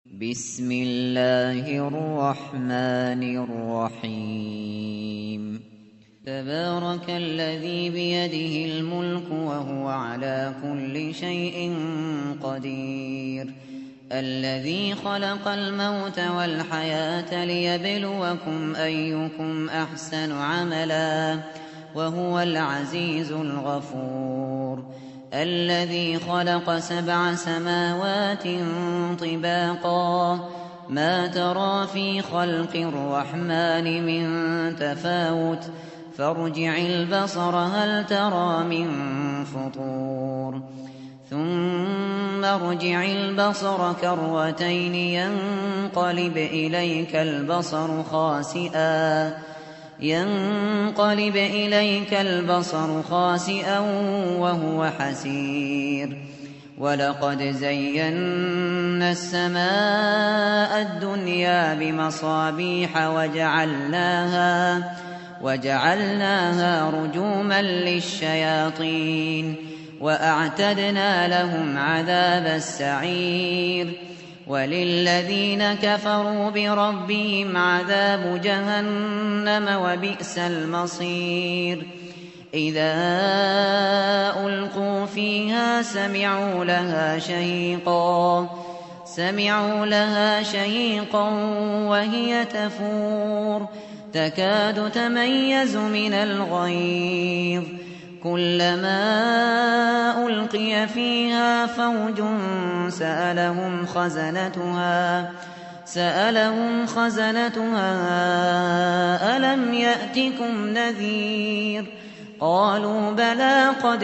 بسم الله الرحمن الرحيم تبارك الذي بيده الملك وهو على كل شيء قدير الذي خلق الموت والحياة ليبلوكم أيكم أحسن عملا وهو العزيز الغفور الذي خلق 7 سماوات طباقا ما ترى في خلق الرحمن من تفاوت فارجع البصر هل ترى من فطور ثم ارجع البصر كرتين ينقلب إليك البصر خاسئا وهو حسير ولقد زينا السماء الدنيا بمصابيح وجعلناها رجوما للشياطين وأعتدنا لهم عذاب السعير وللذين كفروا بربهم عذاب جهنم وبئس المصير إذا ألقوا فيها سمعوا لها شهيقا وهي تفور تكاد تميز من الغيظ كلما ألقي فيها فوج سألهم خزنتها ألم يأتكم نذير قالوا بلى قد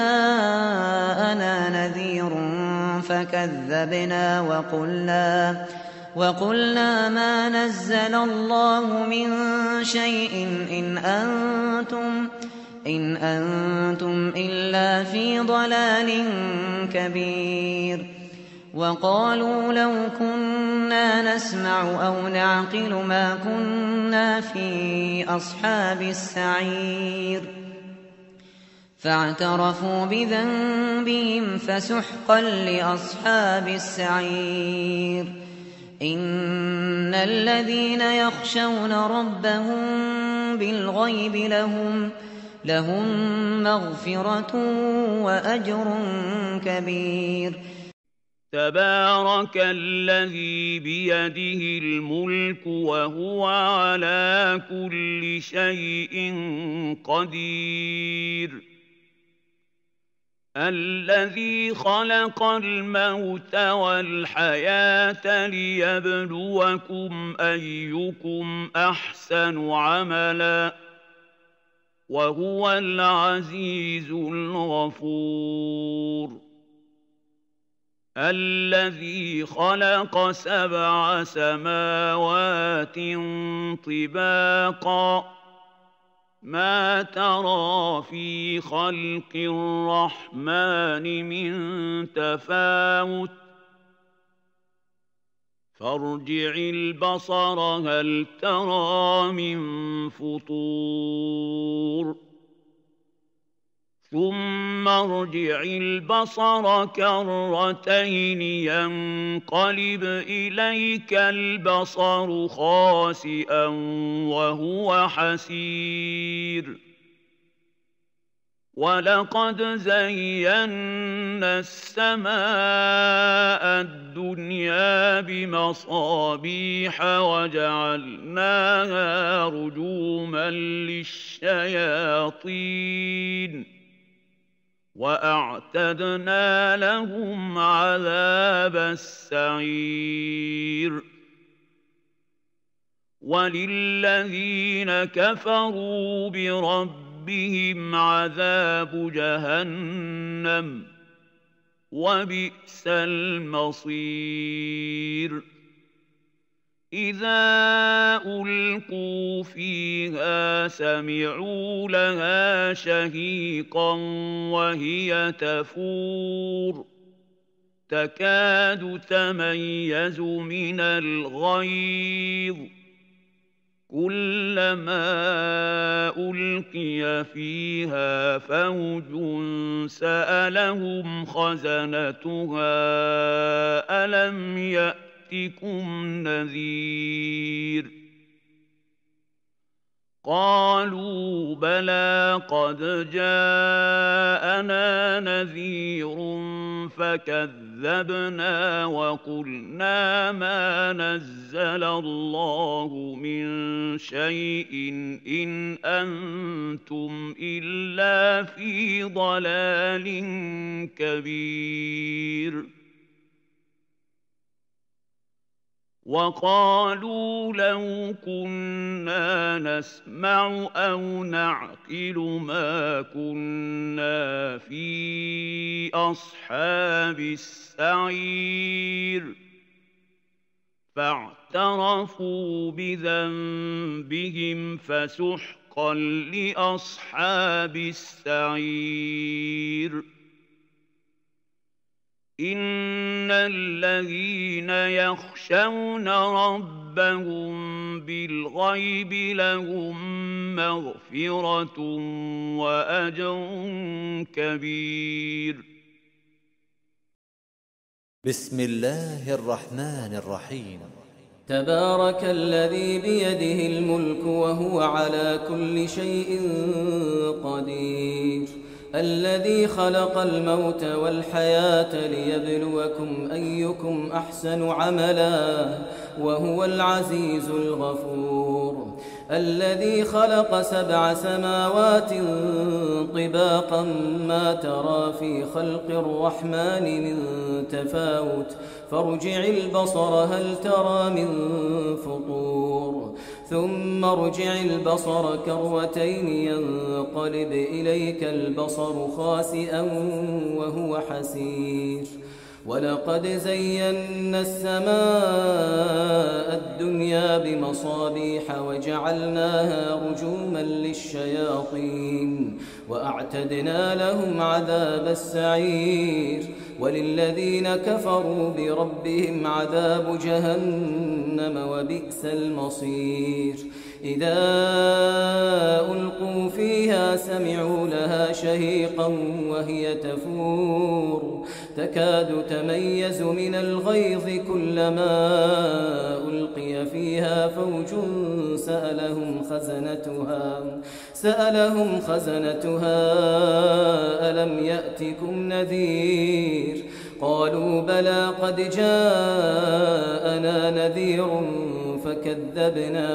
جاءنا نذير فكذبنا وقلنا ما نزل الله من شيء إن أنتم إلا في ضلال كبير وقالوا لو كنا نسمع أو نعقل ما كنا في أصحاب السعير فاعترفوا بذنبهم فسحقا لأصحاب السعير إن الذين يخشون ربهم بالغيب لهم مغفرة وأجر كبير تبارك الذي بيده الملك وهو على كل شيء قدير الذي خلق الموت والحياة ليبلوكم أيكم أحسن عملا وهو العزيز الغفور الذي خلق 7 سماوات طباقا ما ترى في خلق الرحمن من تفاوت فارجع البصر هل ترى من فطور ثم ارجع البصر كرتين ينقلب إليك البصر خاسئا وهو حسير ولقد زينا السماء الدنيا بمصابيح وجعلناها رجوما للشياطين وأعتدنا لهم عذاب السعير وللذين كفروا بربهم عذاب جهنم وبئس المصير إذا ألقوا فيها سمعوا لها شهيقا وهي تفور تكاد تميز من الغيظ كلما ألقي فيها فوج سألهم خزنتها ألم يأتكم نذير قالوا بلى قد جاءنا نذير فكذبنا وقلنا ما نزل الله من شيء إن أنتم إلا في ضلال كبير وقالوا لو كنا نسمع أو نعقل ما كنا في أصحاب السعير فاعترفوا بذنبهم فسحقا لأصحاب السعير إن الذين يخشون ربهم بالغيب لهم مغفرة وأجر كبير بسم الله الرحمن الرحيم تبارك الذي بيده الملك وهو على كل شيء قدير الذي خلق الموت والحياة ليبلوكم أيكم أحسن عملا وهو العزيز الغفور الذي خلق 7 سماوات طباقا ما ترى في خلق الرحمن من تفاوت فارجع البصر هل ترى من فطور ثم ارجع البصر كرتين ينقلب إليك البصر خاسئا وهو حسير ولقد زينا السماء الدنيا بمصابيح وجعلناها رجوما للشياطين وأعتدنا لهم عذاب السعير وللذين كفروا بربهم عذاب جهنم وبئس المصير إذا ألقوا فيها سمعوا لها شهيقا وهي تفور تكاد تميز من الغيظ كلما ألقي فيها فوج سألهم خزنتها ألم يأتكم نذير قالوا بلى قد جاءنا نذير فكذبنا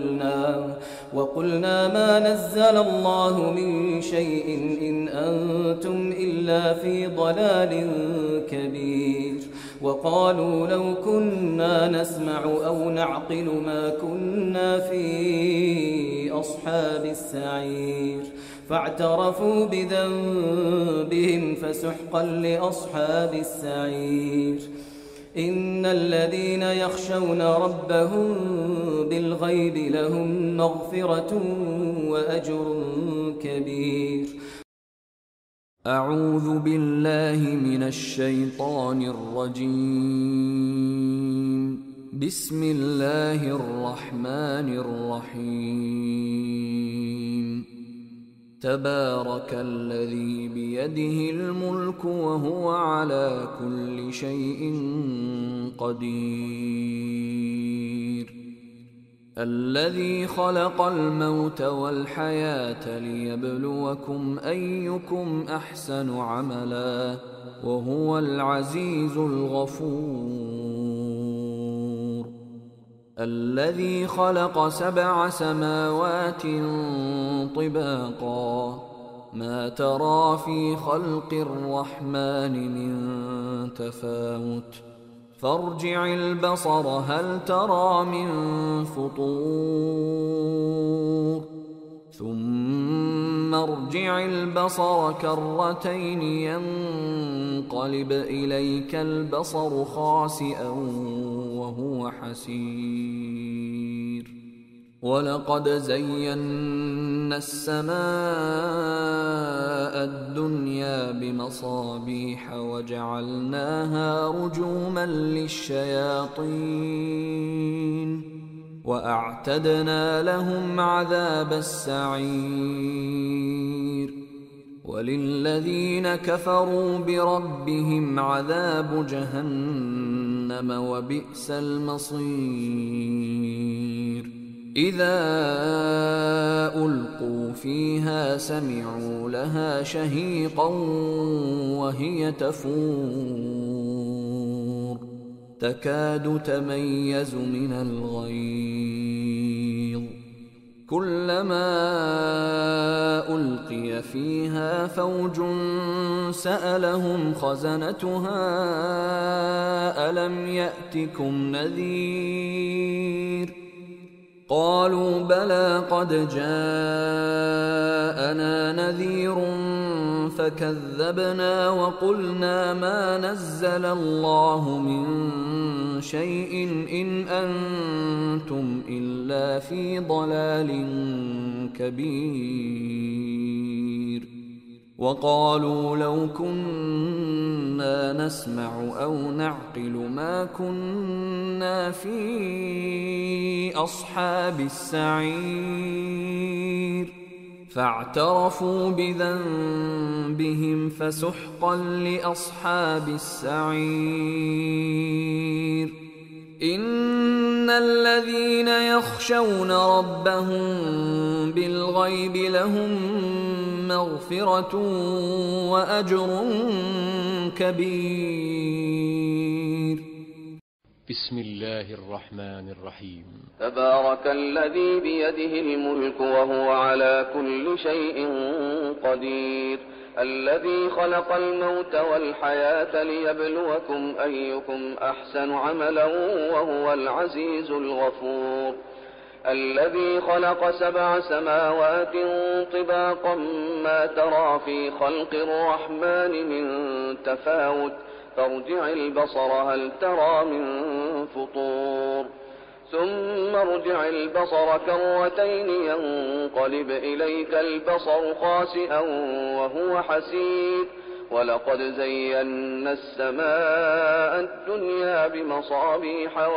وقلنا ما نزل الله من شيء إن أنتم إلا في ضلال كبير وقالوا لو كنا نسمع أو نعقل ما كنا في أصحاب السعير فاعترفوا بذنبهم فسحقا لأصحاب السعير إن الذين يخشون ربهم بالغيب لهم مغفرة وأجر كبير أعوذ بالله من الشيطان الرجيم بسم الله الرحمن الرحيم تبارك الذي بيده الملك وهو على كل شيء قدير الذي خلق الموت والحياة ليبلوكم أيكم أحسن عملا وهو العزيز الغفور الذي خلق 7 سماوات طباقا ما ترى في خلق الرحمن من تفاوت فارجع البصر هل ترى من فطور ثم ارجع البصر كرتين ينقلب إليك البصر خاسئا وهو حسير ولقد زينا السماء الدنيا بمصابيح وجعلناها رجوما للشياطين وأعتدنا لهم عذاب السعير وللذين كفروا بربهم عذاب جهنم وبئس المصير إذا ألقوا فيها سمعوا لها شهيقا وهي تفور تكاد تميز من الغيظ كلما ألقي فيها فوج سألهم خزنتها ألم يأتكم نذير قالوا بلى قد جاءنا نذير فكذبنا وقلنا ما نزل الله من شيء إن أنتم إلا في ضلال كبير وقالوا لو كنا نسمع أو نعقل ما كنا في أصحاب السعير فاعترفوا بذنبهم فسحقا لأصحاب السعير إن الذين يخشون ربهم بالغيب لهم مغفرة وأجر كبير بسم الله الرحمن الرحيم تبارك الذي بيده الملك وهو على كل شيء قدير الذي خلق الموت والحياة ليبلوكم أيكم أحسن عملا وهو العزيز الغفور الذي خلق 7 سماوات طباقا ما ترى في خلق الرحمن من تفاوت فارجع البصر هل ترى من فطور ثم ارجع البصر كرتين ينقلب إليك البصر خاسئا وهو حسير ولقد زينا السماء الدنيا بمصابيح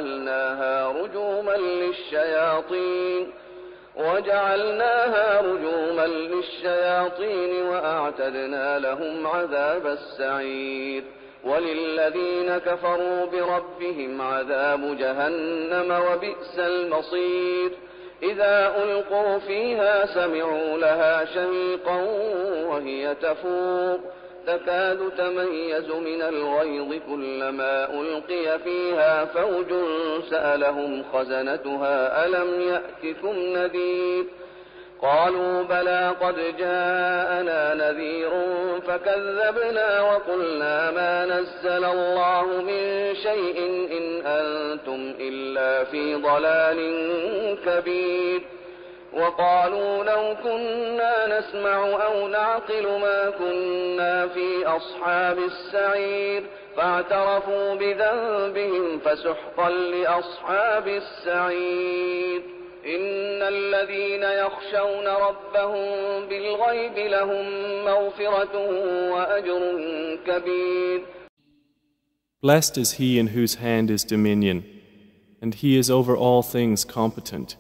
وجعلناها رجوما للشياطين وأعتدنا لهم عذاب السعير وللذين كفروا بربهم عذاب جهنم وبئس المصير إذا ألقوا فيها سمعوا لها شهيقا وهي تفور تكاد تميز من الغيظ كلما ألقي فيها فوج سألهم خزنتها ألم يأتكم نذير قالوا بلى قد جاءنا نذير فكذبنا وقلنا ما نزل الله من شيء إن أنتم إلا في ضلال كبير وقالوا لو كنا نسمع أو نعقل ما كنا في أصحاب السعير فاعترفوا بذنبهم فسحقا لأصحاب السعير إن الذين يخشون ربهم بالغيب لهم مغفرة وأجر كبير. Blessed is he in whose hand is dominion, and he is over all things competent.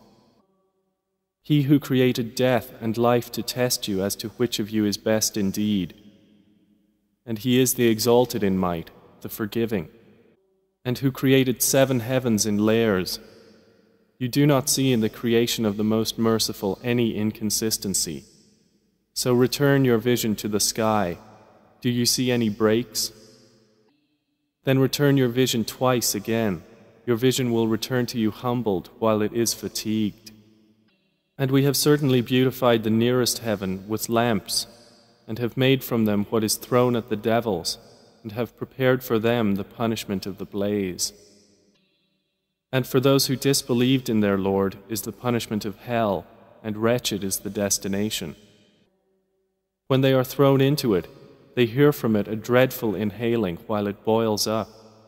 He who created death and life to test you as to which of you is best indeed. And he is the exalted in might, the forgiving. And who created 7 heavens in layers. You do not see in the creation of the Most Merciful any inconsistency. So return your vision to the sky. Do you see any breaks? Then return your vision twice again. Your vision will return to you humbled while it is fatigued. And we have certainly beautified the nearest heaven with lamps, and have made from them what is thrown at the devils, and have prepared for them the punishment of the blaze. And for those who disbelieved in their Lord is the punishment of hell, and wretched is the destination. When they are thrown into it, they hear from it a dreadful inhaling while it boils up.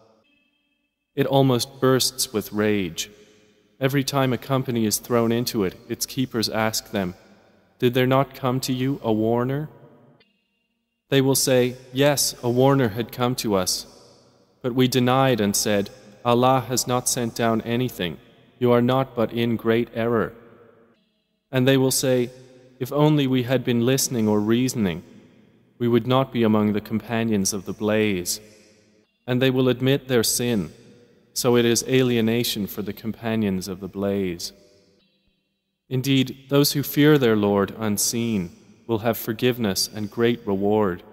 It almost bursts with rage. Every time a company is thrown into it, its keepers ask them, "Did there not come to you a warner?" They will say, "Yes, a warner had come to us." But we denied and said, "Allah has not sent down anything. You are not but in great error." And they will say, "If only we had been listening or reasoning, we would not be among the companions of the blaze. And they will admit their sin, so it is alienation for the companions of the blaze. Indeed, those who fear their Lord unseen will have forgiveness and great reward.